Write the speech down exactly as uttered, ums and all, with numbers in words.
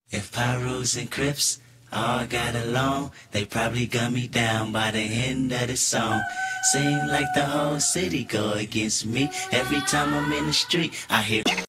If Pyrus and Crips all got along, they probably gun me down by the end of the song. Seem like the whole city go against me. Every time I'm in the street, I hear